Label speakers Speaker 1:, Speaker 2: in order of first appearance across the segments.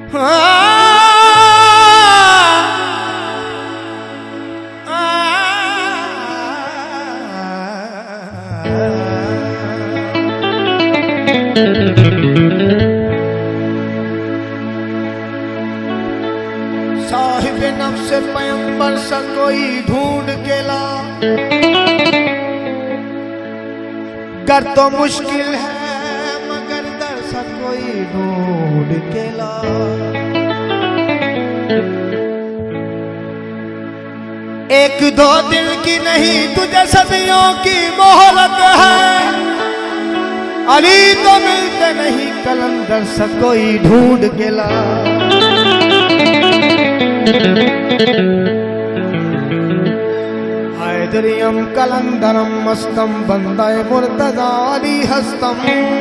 Speaker 1: साहिब नफ्स पैगंबर सा कोई ढूंढ के ला, कर तो मुश्किल है मगर दर सा कोई ढूंढ के ला। एक दो दिन की नहीं तुझे सदियों की मोहलत है, अली तो मिलते नहीं कलंदर सा कोई ढूंढ के ला। हैदरियम कलंदरम मस्तम बंदाए मुर्तजा अली हस्तम,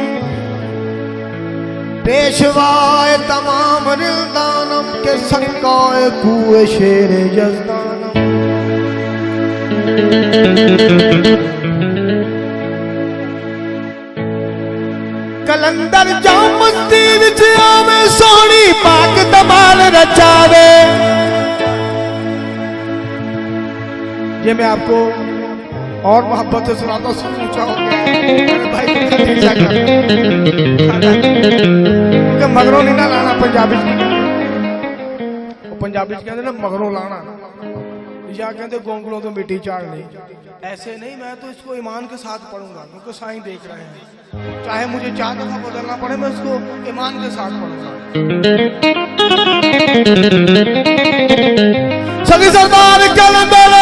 Speaker 1: पेशवाए तमाम रिलदानम के सक्काए कुए शेर यज़दानम। कलंदर जाम मस्ती विच आवे, सोहनी पाक धमाल रचावे। ये मैं आपको और मोहब्बत से सुनाता हूँ, ऊंचा हो गया भाई मगरों नहीं ना लाना, पंजाबी कहते ना मगरों लाना, या कहते गोंगलों तो मिट्टी चाड़नी। ऐसे नहीं, मैं तो इसको ईमान के साथ पढ़ूंगा क्योंकि साईं देख रहे हैं, चाहे मुझे 4 दफा बदलना पड़े मैं इसको ईमान के साथ पढ़ूंगा। सभी सरदार कलंदर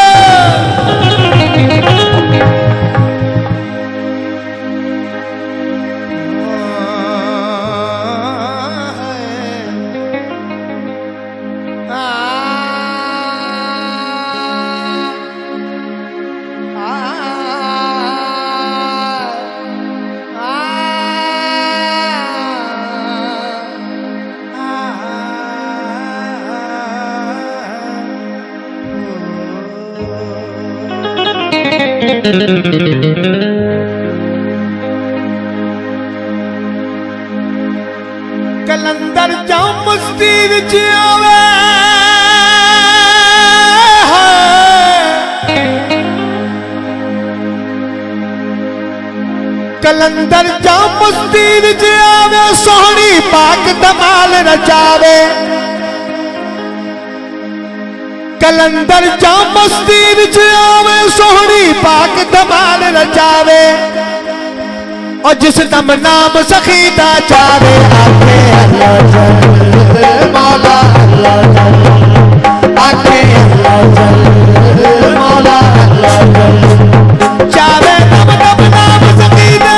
Speaker 1: कलंदर जाम मस्ती विच आवे, कलंदर जाम मस्ती विच आवे, सोहनी पाक धमाल रचावे। कलंदर जाम मस्ती विच आवे, सोहनी पाक धमाल रचावे। और जिस दम नाम सखी दा चावे, आखे अल्लाह जल मौला अल्लाह जल, आखे अल्लाह जल मौला अल्लाह जल, चावे दम दम नाम सखी दा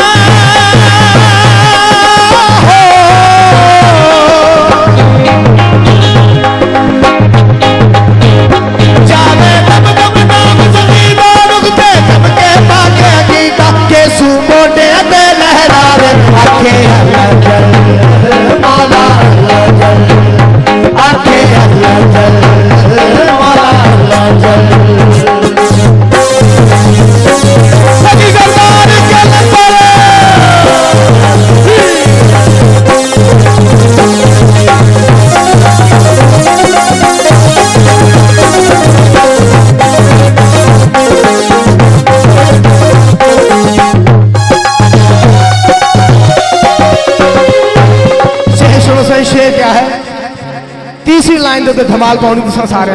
Speaker 1: तो धमाल पाउनी तुसा सारे।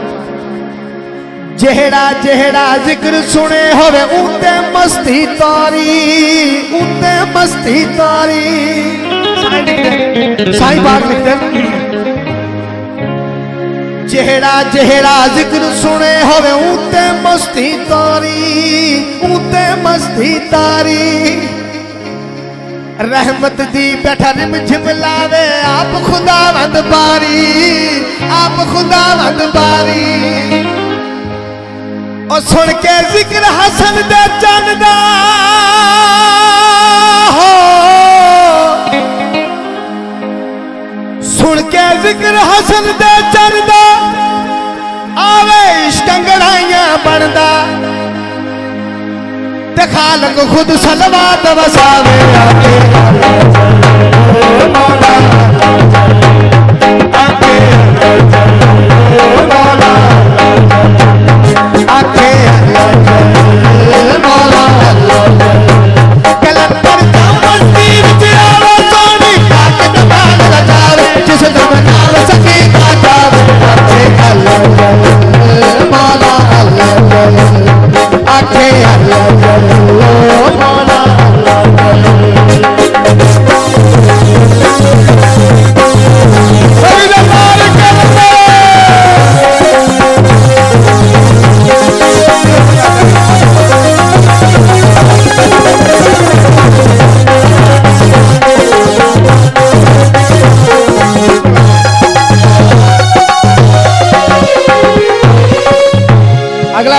Speaker 1: जेहड़ा जेहड़ा जिक्र सुने होवे उते मस्ती तारी, उते मस्ती तारी। साईं बाग लिखते जेहड़ा जेहड़ा जिक्र सुने होवे उते मस्ती तारी, उते मस्ती तारी। रहमत दी बैठा रिम झिम लावे, आप खुदावंद बारी, आप खुदावंद बारी। और सुन के जिक्र हसन दे चंदा हो, सुन के जिक्र हसन दे चंदा आवे इश्क अंगड़ाइयां बनदा। खालक खुद सलवात वसावे, आके मौला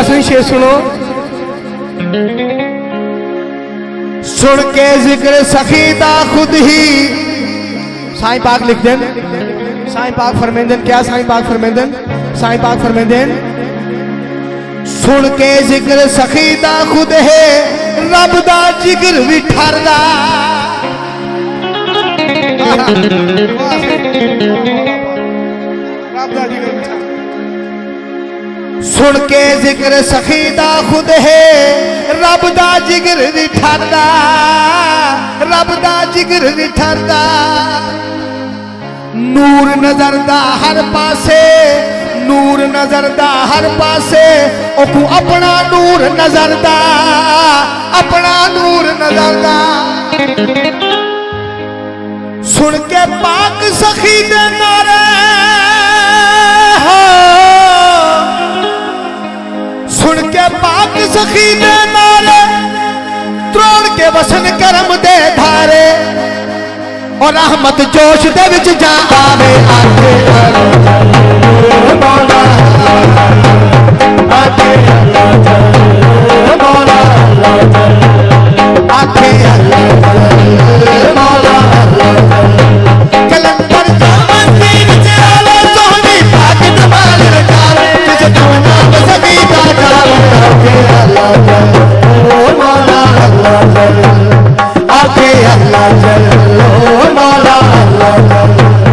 Speaker 1: असली शेर सुनो। सुन के जिक्र सखीदा खुद ही साईं पाक लिख देन, साईं पाक फरमेंदन, क्या साईं पाक फरमेंदन, साईं पाक फरमेंदन, सुन के जिक्र सखीदा खुद है रब दा जिगर भी ठरदा। सुन के जिक्र सखीदा खुद है रब दा जिगर भी ठरदा, रब दा जिगर भी ठरदा। नूर नजर दा हर पासे, नूर नजर दा हर पासे, ओकू अपना नूर नजर दा, अपना नूर नजर दा। सुन के पाक सखी दे नारे हो, सुन के पाक सखी दे नारे, त्रोड़ के वसन करम दे धारे, और रहमत जोश दे विच जा आवे। आके मौला आके मौला आके मौला कलंदर जामन विच आवे सोहनी पाक धमाल रचावे, जिस नाम सखीदा जावे। आके मौला आके अल्लाह चलो मौला अल्लाह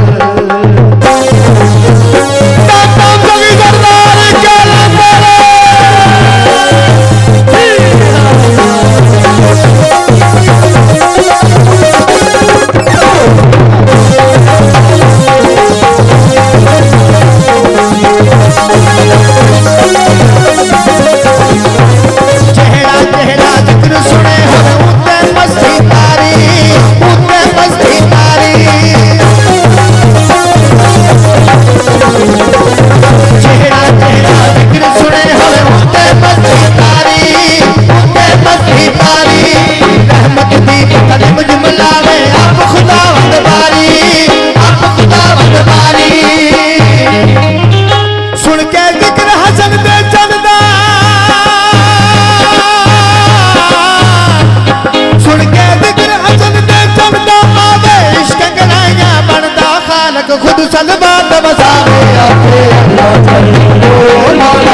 Speaker 1: खुद सलमान बसावे। आके अल्लाह चलो मौला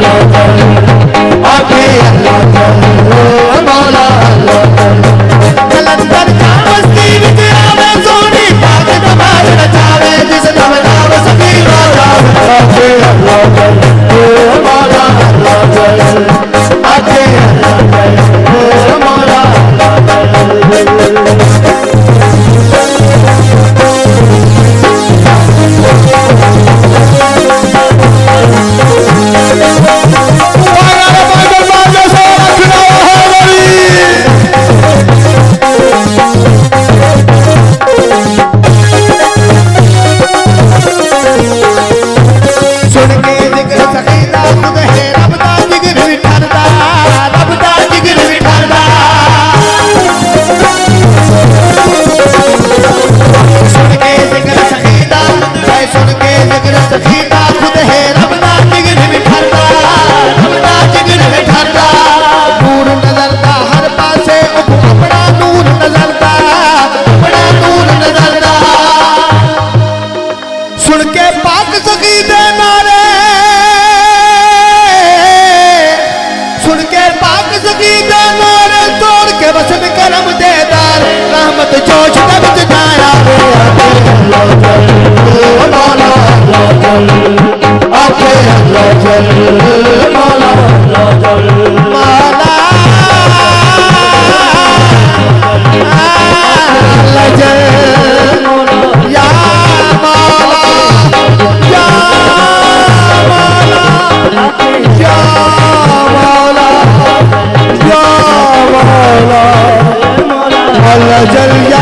Speaker 1: अल्लाह, आके अल्लाह चलो मौला अल्लाह। कलंदर का मस्ती विच आवे सोहनी पाक धमाल रचावे, जिस नाम सखीदा जावे। आके अल्लाह चलो मौला अल्लाह, आके अल्लाह चलो मौला अल्लाह। जल